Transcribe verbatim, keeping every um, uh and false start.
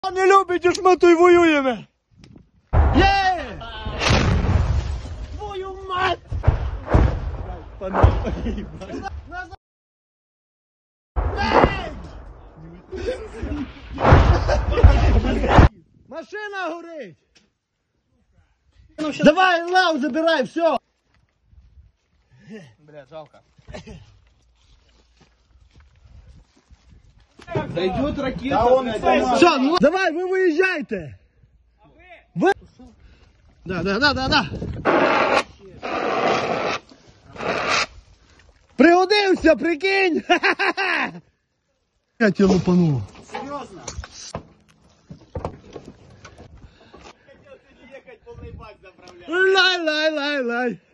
Не любите шматуй, воюємо! Є! Твою мать! Машина горить! Давай, лав, забирай, все! Бля, жалко. Дойдет ракета. Да он Все, ну давай, вы выезжайте! Вы? Да, да, да, да, да. Пригодився, прикинь! Я тебе лупанул. Серьезно? Хотел ты ехать, полный бак заправлять. Лай, лай, лай, лай.